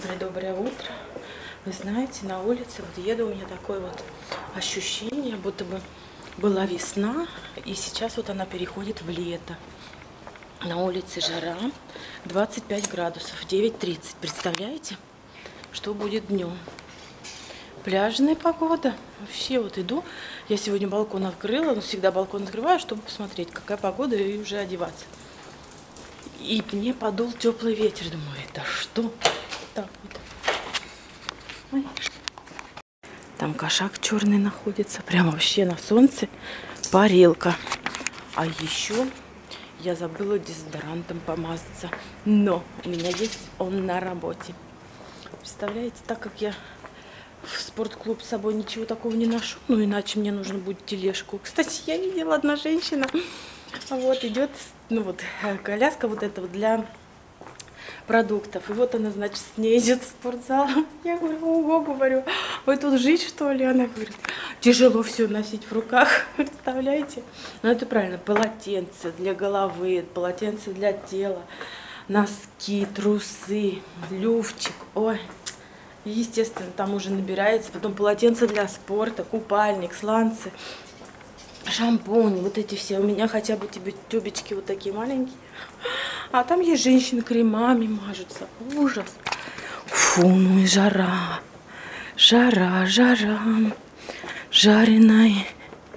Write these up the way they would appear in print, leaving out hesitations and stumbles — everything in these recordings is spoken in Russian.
Доброе утро. Вы знаете, на улице вот еду, у меня такое вот ощущение, будто бы была весна, и сейчас вот она переходит в лето. На улице жара, 25 градусов, 9:30. Представляете, что будет днем? Пляжная погода. Вообще вот иду. Я сегодня балкон открыла, но всегда балкон открываю, чтобы посмотреть, какая погода, и уже одеваться. И мне подул теплый ветер. Думаю, это что? Так вот. Ой. Там кошак черный находится. Прям вообще на солнце. Парилка. А еще я забыла дезодорантом помазаться. Но у меня есть он на работе. Представляете, так как я в спортклуб с собой ничего такого не ношу, ну иначе мне нужно будет тележку. Кстати, я видела, одна женщина вот идет, ну вот коляска вот эта вот для продуктов. И вот она, значит, с ней идет в спортзал. Я говорю, ого, говорю, вы тут жить, что ли? Она говорит, тяжело все носить в руках, представляете? Ну это правильно, полотенце для головы, полотенце для тела, носки, трусы, люфчик, ой. И, естественно, там уже набирается, потом полотенце для спорта, купальник, сланцы, шампунь, вот эти все. У меня хотя бы тюбички вот такие маленькие. А там есть женщины, кремами мажутся. Ужас. Фу, ну и жара. Жара, жара. Жареная.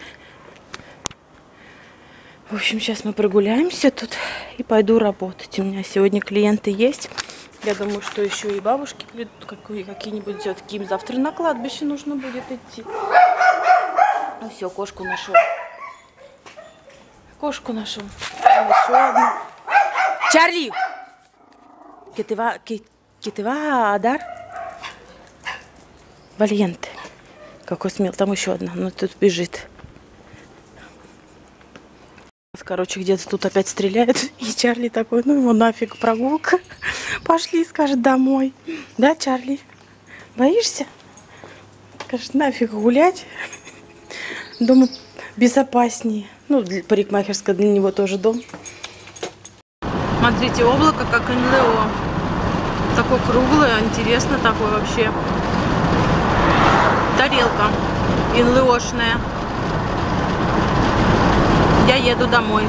В общем, сейчас мы прогуляемся тут и пойду работать. У меня сегодня клиенты есть. Я думаю, что еще и бабушки придут, какие-нибудь детки. Им завтра на кладбище нужно будет идти. Ну все, кошку нашел. Кошку нашел. Еще одну. Чарли! Китева Адар? Вальенте. Какой смел. Там еще одна. Но тут бежит. Короче, где-то тут опять стреляют. И Чарли такой, ну его нафиг, прогулка. Пошли, скажет, домой. Да, Чарли? Боишься? Скажет, нафиг гулять. Дома безопаснее. Ну, парикмахерская для него тоже дом. Смотрите, облако как НЛО. Такое круглое, интересно такое вообще. Тарелка НЛОшная. Я еду домой.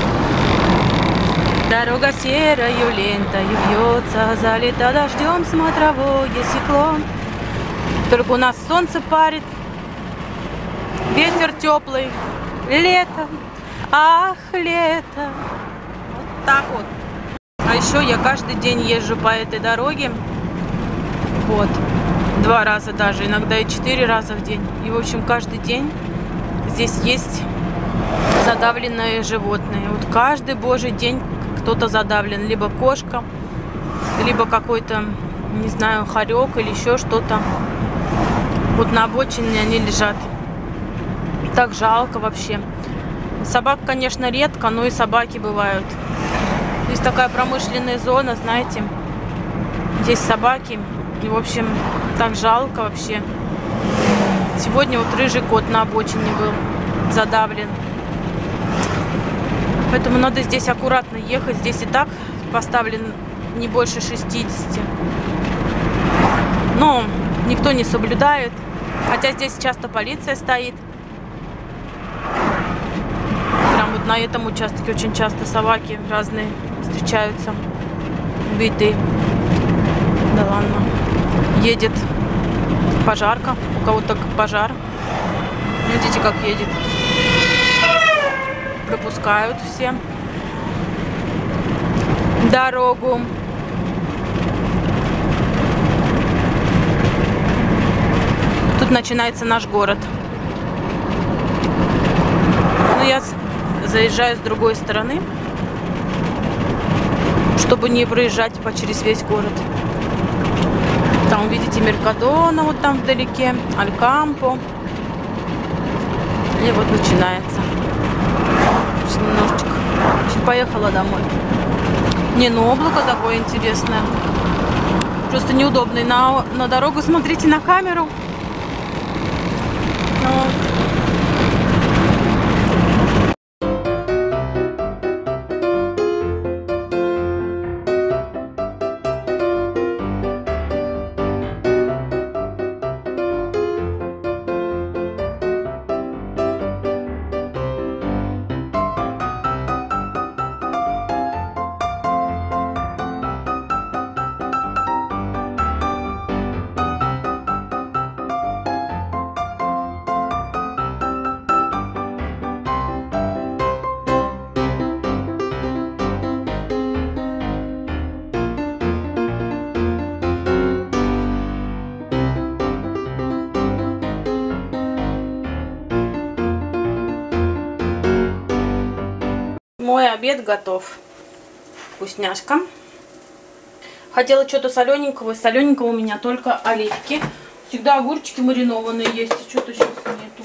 Дорога серою лентою вьется, залита дождем смотровое стекло. Только у нас солнце парит, ветер теплый, лето, ах, лето. Вот так вот. А еще я каждый день езжу по этой дороге. Вот. 2 раза даже, иногда и 4 раза в день. И, в общем, каждый день здесь есть задавленные животные. Вот каждый божий день кто-то задавлен. Либо кошка, либо какой-то, не знаю, хорек или еще что-то. Вот на обочине они лежат. Так жалко вообще. Собак, конечно, редко, но и собаки бывают. Здесь такая промышленная зона, знаете. Здесь собаки. И, в общем, так жалко вообще. Сегодня вот рыжий кот на обочине был задавлен. Поэтому надо здесь аккуратно ехать. Здесь и так поставлен не больше 60. Но никто не соблюдает. Хотя здесь часто полиция стоит. Прям вот на этом участке очень часто собаки разные встречаются. Убитые. Да ладно. Едет пожарка. У кого-то пожар. Видите, как едет. Пропускают все дорогу. Тут начинается наш город. Но я заезжаю с другой стороны, чтобы не проезжать через весь город. Там, видите, Меркадона, вот там вдалеке, Алькампо. И вот начинается. Немножечко. Поехала домой. Не, ну облако такое интересное. Просто неудобно. И на дорогу смотрите на камеру. Вот. мой обед готов. Вкусняшка. Хотела что-то солененького. Солененького у меня только оливки. Всегда огурчики маринованные есть. Что-то сейчас нету.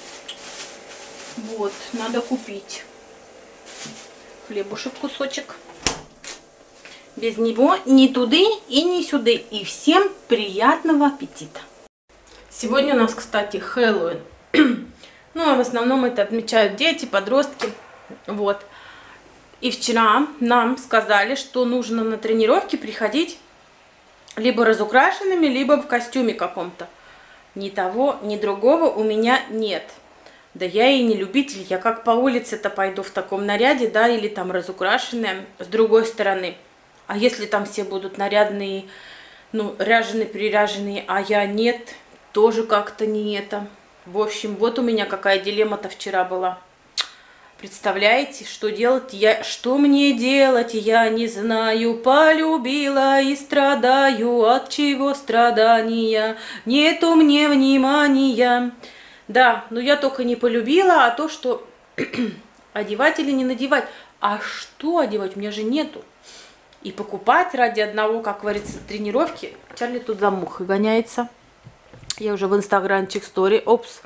Вот, надо купить. Хлебушек кусочек. Без него ни туды и ни сюды. И всем приятного аппетита. Сегодня у нас, кстати, Хэллоуин. Ну, а в основном это отмечают дети, подростки. Вот. И вчера нам сказали, что нужно на тренировки приходить либо разукрашенными, либо в костюме каком-то. Ни того, ни другого у меня нет. Да я и не любитель, я как по улице-то пойду в таком наряде, да, или там разукрашенная, с другой стороны. А если там все будут нарядные, ну, ряженые-приряженные, а я нет, тоже как-то не это. В общем, вот у меня какая дилемма-то вчера была. Представляете, что делать? Что мне делать? Я не знаю, полюбила и страдаю, от чего страдания, нету мне внимания. Да, но я только не полюбила, а то, что одевать или не надевать. А что одевать? У меня же нету. И покупать ради одного, как говорится, тренировки. Чарли тут за мухой гоняется. Я уже в инстаграмчик стори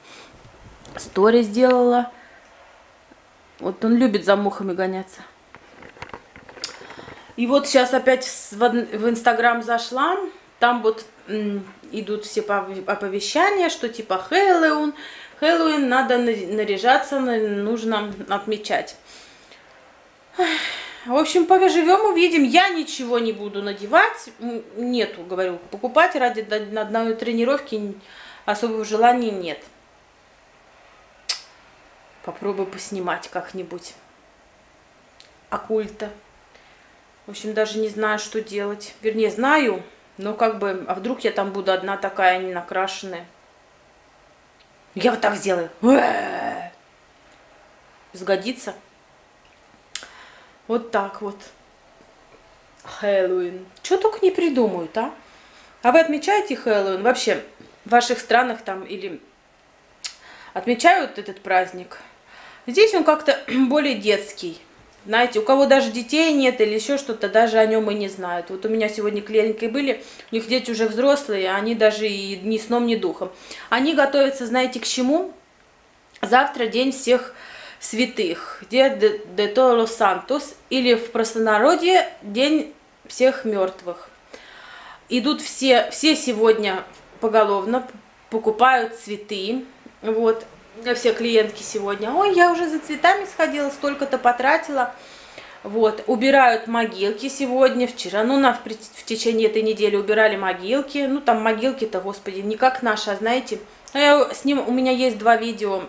сделала. Вот он любит за мухами гоняться. И вот сейчас опять в инстаграм зашла. Там вот идут все оповещания, что типа Хэллоуин надо наряжаться, нужно отмечать. В общем, поживем, увидим. Я ничего не буду надевать. Нету, говорю, покупать ради одной тренировки особого желания нет. Попробую поснимать как-нибудь. Оккульта. В общем, даже не знаю, что делать. Вернее, знаю, но как бы, а вдруг я там буду одна такая не накрашенная. Я вот так сделаю. Сгодится. Вот так вот. Хэллоуин. Что только не придумают, а? А вы отмечаете Хэллоуин? Вообще, в ваших странах там или отмечают этот праздник? Здесь он как-то более детский. Знаете, у кого даже детей нет или еще что-то, даже о нем и не знают. Вот у меня сегодня клиентки были, у них дети уже взрослые, они даже и ни сном, ни духом. Они готовятся, знаете, к чему? Завтра день всех святых, Dia de todos los santos, или в простонародье день всех мертвых. Идут все сегодня поголовно, покупают цветы, вот. Все клиентки сегодня, ой, я уже за цветами сходила, столько-то потратила. Вот, убирают могилки сегодня, вчера, ну, в течение этой недели убирали могилки. Ну, там могилки-то, господи, не как наши, а знаете, у меня есть 2 видео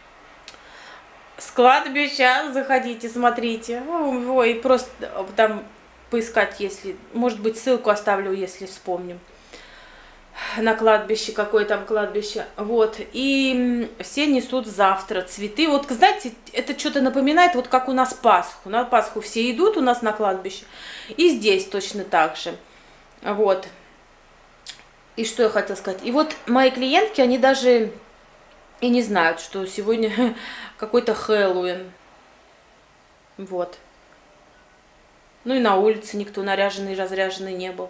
с кладбища, заходите, смотрите. Ой, просто там поискать, если, может быть, ссылку оставлю, если вспомню. На кладбище, какое там кладбище, вот, и все несут завтра цветы, вот, знаете, это что-то напоминает, вот как у нас Пасху, на Пасху все идут у нас на кладбище, и здесь точно так же, вот, и что я хотела сказать, и вот мои клиентки, они даже и не знают, что сегодня какой-то Хэллоуин, вот, ну и на улице никто наряженный, разряженный не был.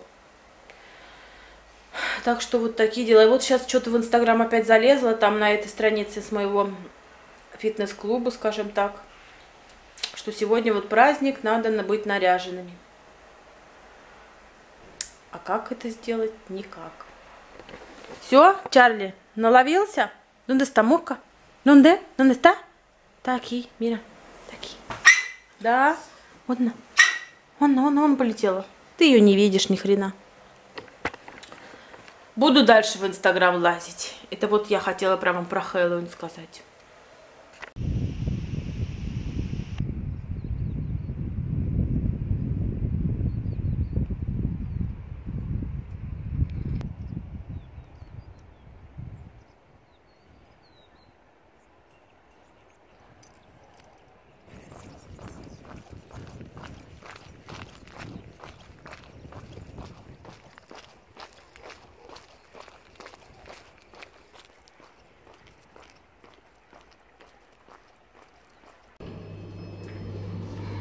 Так что вот такие дела. И вот сейчас что-то в инстаграм опять залезла, там на этой странице с моего фитнес-клуба, скажем так, что сегодня вот праздник, надо быть наряженными. А как это сделать? Никак. Все, Чарли, наловился? ¿Dónde está Мурка? ¿Dónde? ¿Dónde está? Está aquí, mira. Está aquí. Да, вот она. Вон полетела. Ты ее не видишь ни хрена. Буду дальше в инстаграм лазить. Это вот я хотела прямо про Хэллоуин сказать.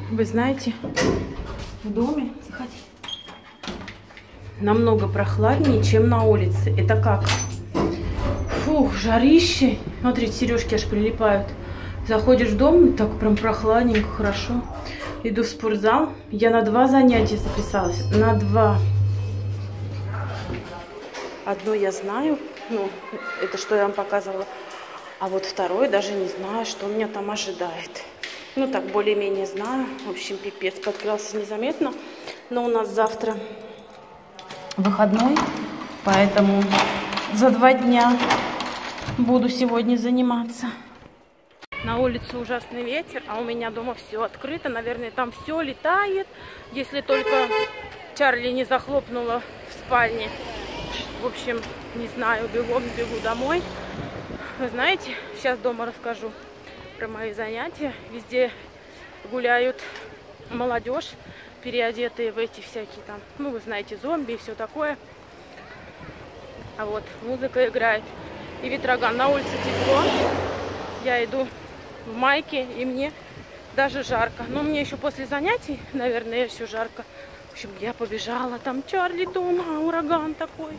Вы знаете, в доме, заходи, намного прохладнее, чем на улице. Это как? Фух, жарище. Смотрите, сережки аж прилипают. Заходишь в дом, так прям прохладненько, хорошо. Иду в спортзал. Я на 2 занятия записалась. На 2. Одно я знаю, ну, это что я вам показывала. А вот второе даже не знаю, что меня там ожидает. Ну, так, более-менее знаю. В общем, пипец, подкрался незаметно. Но у нас завтра выходной, поэтому за 2 дня буду сегодня заниматься. На улице ужасный ветер, а у меня дома все открыто. Наверное, там все летает, если только Чарли не захлопнула в спальне. В общем, не знаю, бегу домой. Вы знаете, сейчас дома расскажу про мои занятия. Везде гуляют молодежь, переодетые в эти всякие там, ну, вы знаете, зомби и все такое. А вот музыка играет и ветроган. На улице тепло. Я иду в майке, и мне даже жарко. Но мне еще после занятий, наверное, еще жарко. В общем, я побежала. Там Чарли дома, ураган такой.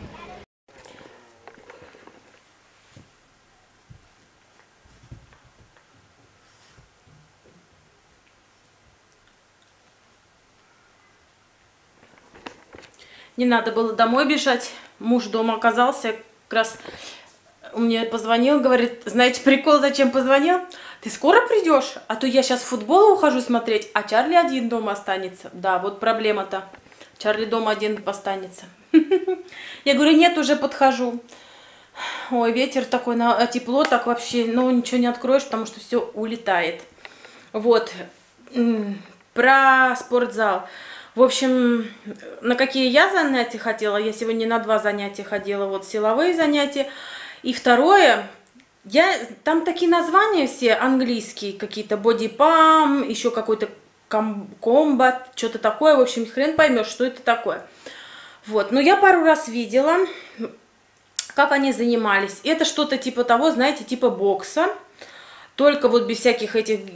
Не надо было домой бежать. Муж дома оказался. Как раз мне позвонил, говорит, знаете, прикол, зачем позвонил? Ты скоро придешь? А то я сейчас в футбол ухожу смотреть, а Чарли один дома останется. Да, вот проблема-то. Чарли дома один останется. Я говорю, нет, уже подхожу. Ой, ветер такой, тепло, так вообще, ну, ничего не откроешь, потому что все улетает. Вот, про спортзал. В общем, на какие я занятия хотела? Я сегодня на 2 занятия ходила, вот силовые занятия. И второе, там такие названия все английские, какие-то бодипам, еще какой-то комбат, что-то такое. В общем, хрен поймешь, что это такое. Вот, но я пару раз видела, как они занимались. Это что-то типа того, знаете, типа бокса, только вот без всяких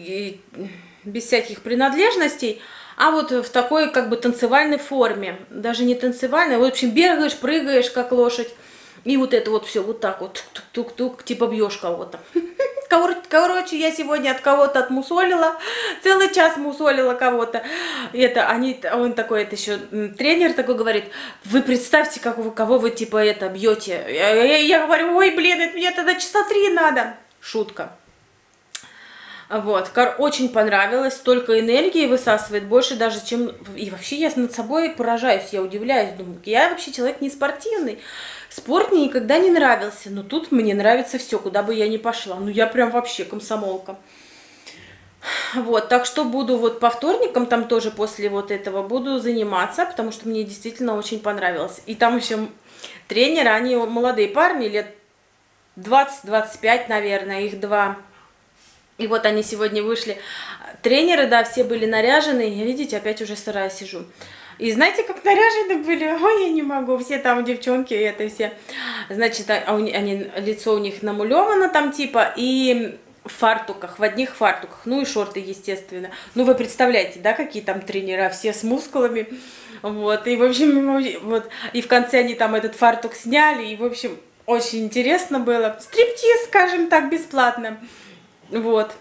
принадлежностей. А вот в такой как бы танцевальной форме. Даже не танцевальной. В общем, бегаешь, прыгаешь, как лошадь. И вот это вот все вот так вот. Тук-тук-тук, типа бьешь кого-то. Короче, я сегодня от кого-то отмусолила. Целый час мусолила кого-то. Он такой, это еще тренер такой говорит, вы представьте, кого вы типа это бьете. Я говорю, ой, блин, это мне тогда часа 3 надо. Шутка. Вот, очень понравилось, столько энергии высасывает, больше даже, чем... И вообще я над собой поражаюсь, я удивляюсь, думаю, я вообще человек не спортивный, спорт мне никогда не нравился, но тут мне нравится все, куда бы я ни пошла, ну я прям вообще комсомолка. Вот, так что буду вот по вторникам, там тоже после вот этого буду заниматься, потому что мне действительно очень понравилось. И там еще тренеры, они молодые парни, лет 20-25, наверное, их 2. И вот они сегодня вышли. Тренеры, да, все были наряжены. Я, видите, опять уже сырая сижу. И знаете, как наряжены были? Ой, я не могу. Все там девчонки, это все. Значит, лицо у них намулевано там типа. И в фартуках, в одних фартуках. Ну и шорты, естественно. Ну вы представляете, да, какие там тренера. Все с мускулами. Вот. И в общем, вот. И в конце они там этот фартук сняли. И в общем, очень интересно было. Стриптиз, скажем так, бесплатно. Вот.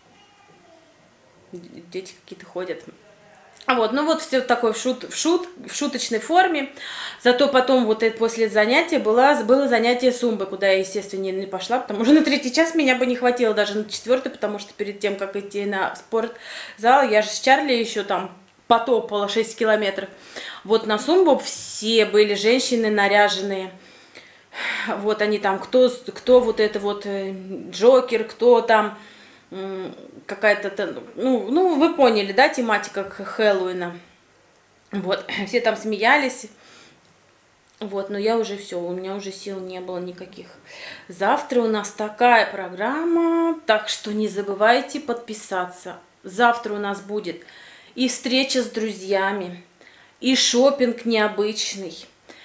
Дети какие-то ходят. Вот, ну вот все такое в шуточной форме. Зато потом вот это после занятия было занятие сумбы, куда я, естественно, не пошла, потому что на 3-й час меня бы не хватило, даже на 4-й, потому что перед тем, как идти на спортзал, я же с Чарли еще там потопала 6 километров. Вот на сумбу все были женщины наряженные. Вот они там, кто вот это вот Джокер, кто там какая-то, ну, вы поняли, да, тематика Хэллоуина. Вот, все там смеялись. Вот, но я уже все, у меня уже сил не было никаких. Завтра у нас такая программа, так что не забывайте подписаться. Завтра у нас будет и встреча с друзьями, и шопинг необычный,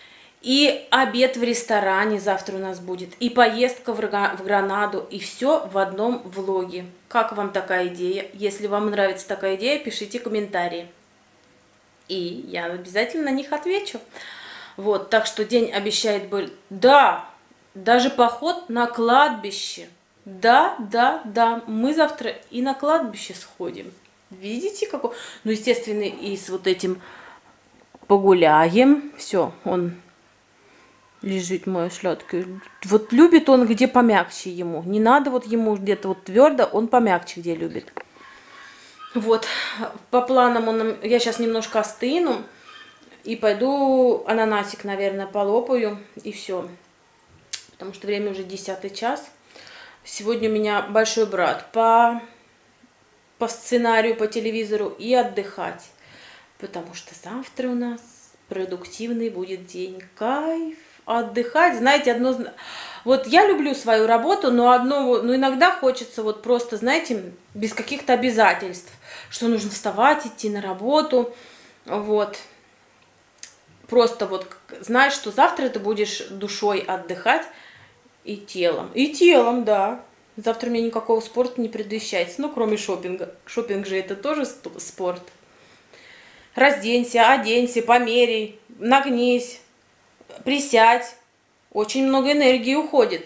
И обед в ресторане завтра у нас будет, и поездка в Гранаду, и все в одном влоге. Как вам такая идея? Если вам нравится такая идея, пишите комментарии. И я обязательно на них отвечу. Вот, так что день обещает быть... Да, даже поход на кладбище. Да, да, да, мы завтра и на кладбище сходим. Видите, какой? Ну, естественно, и с вот этим погуляем. Все, он лежит, моя сладкая. Вот любит он, где помягче ему. Не надо вот ему где-то вот твердо, он помягче где любит. Вот, по планам я сейчас немножко остыну. И пойду ананасик, наверное, полопаю. И все. Потому что время уже 10 час. Сегодня у меня большой брат по сценарию, по телевизору и отдыхать. Потому что завтра у нас продуктивный будет день. Кайф. Отдыхать, знаете, вот я люблю свою работу, но иногда хочется вот просто, знаете, без каких-то обязательств, что нужно вставать, идти на работу, вот. Просто вот знаешь, что завтра ты будешь душой отдыхать и телом. И телом, да. Завтра мне никакого спорта не предвещается, ну, кроме шопинга. Шопинг же это тоже спорт. Разденься, оденься, померяй, нагнись. Присядь. Очень много энергии уходит.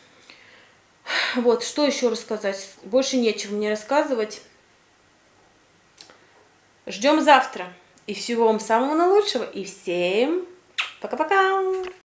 Вот, что еще рассказать? Больше нечего мне рассказывать. Ждем завтра. И всего вам самого наилучшего. И всем пока-пока.